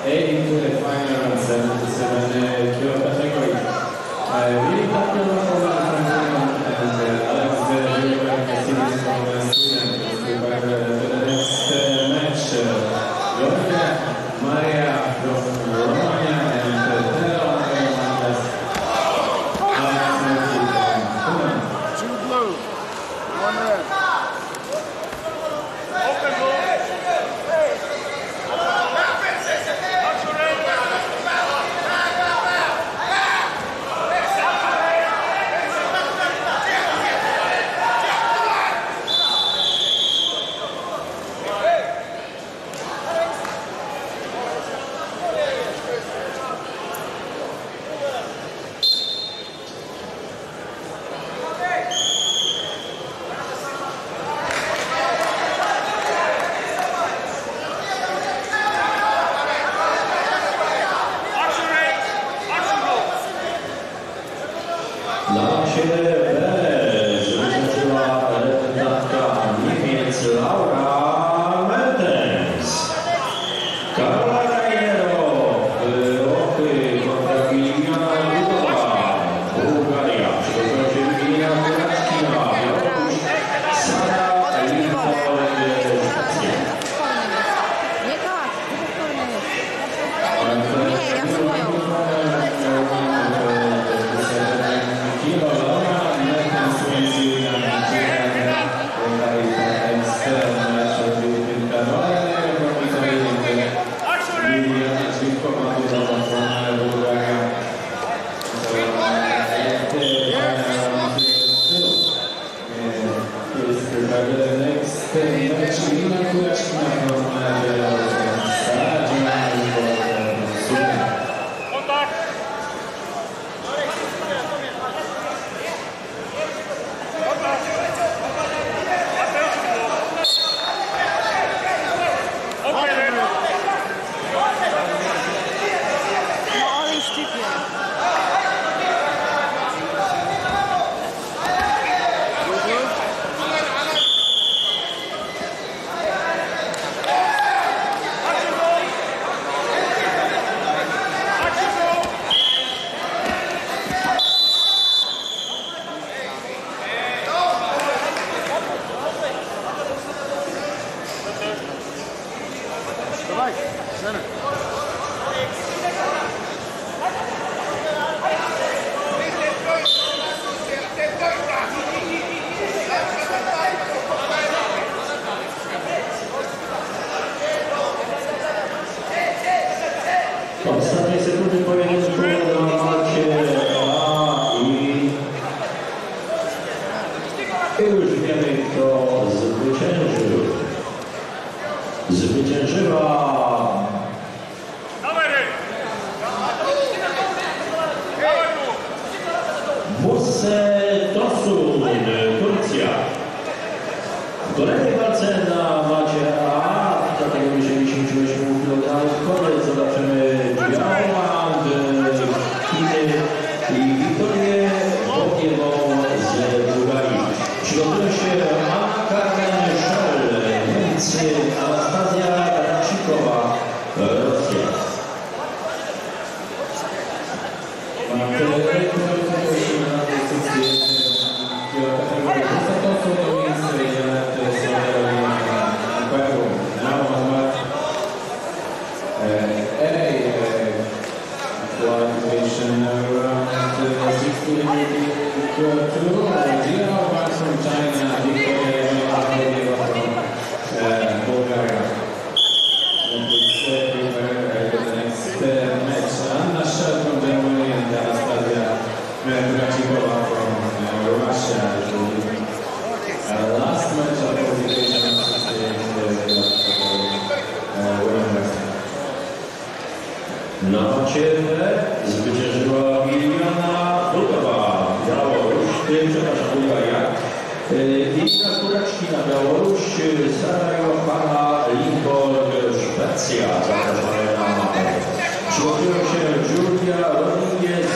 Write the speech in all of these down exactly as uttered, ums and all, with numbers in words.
into the final seventy-seven kilo category. Uh, really happy about that and uh, Alex Zerwek from Sweden is prepared for the next uh, match. Uh, Gloria Maria from Romania and uh, Tera Hernandez. Two blue, one red. Na siebie zwyciężyła reprezentantka Niemiec Laura Mertens. Karola Rajero w Ochy kontra Filipina Budowa. Bułgaria przygotowa się Filipina Buraczkina. Białoruś Sara Linkowa. Nie tak, nie, ja swoją. Давай, center. Ostatnie sekundy pojedynku na macie A i już wiemy, kto zwyciężył. Zwyciężyła Buse Tosun, Turcja. W kolejnej walce na macie A w kategorii dziewięćdziesiąt osiem kilogramów kobiet zobaczymy Białoland, Chiny i Wiktorię Bogiewą z Bułgarii. Przygotuje się Anna Carmen Schell, Niemcy, Anastazja Racikowa, Rosja. Na macie B zwyciężyła Miliana Budowa, Białoruś, przepraszam, Bułgaria. Filipina Buraczkina, Białoruś, Sara Johanna Lincoln, Szwecja. Zapraszamy na mapę. Przygotują się Julia Rodriguez,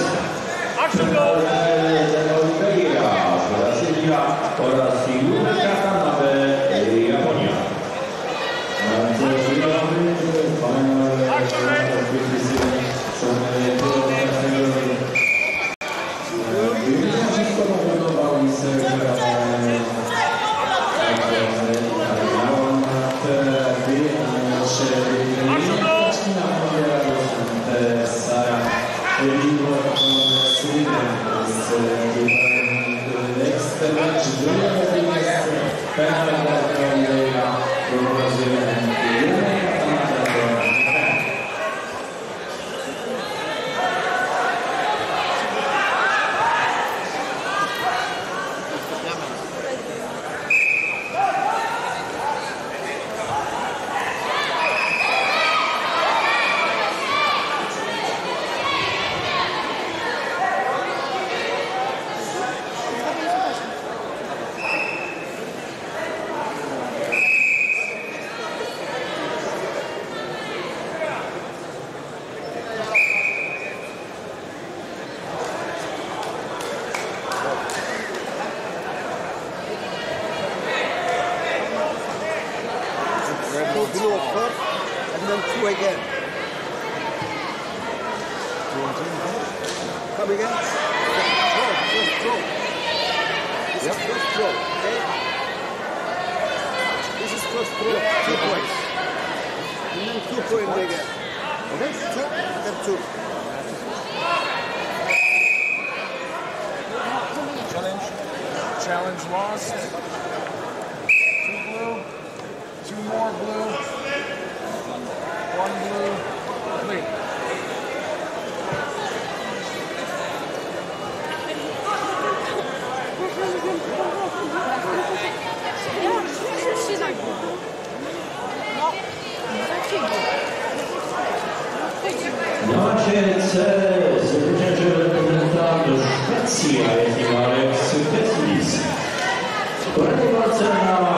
Oliveira, Brazylia oraz Yuka Watanabe, Japonia. Final Marcina Fondiera Sara Elivo con Sweden next match Giulia Rodriguez Penal Oliveira Below a foot, and then two again. Come again. Throw, just throw. This yep. is first throw, okay? This is first throw, two points. And then two points again. Okay? Two, and then two. Challenge. Challenge lost. Two blue. Two more blue. One blue. Three. Maciej C. zwyciężył reprezentant Szwecji, a jest nim Alex Teslis. W kolejnej walce na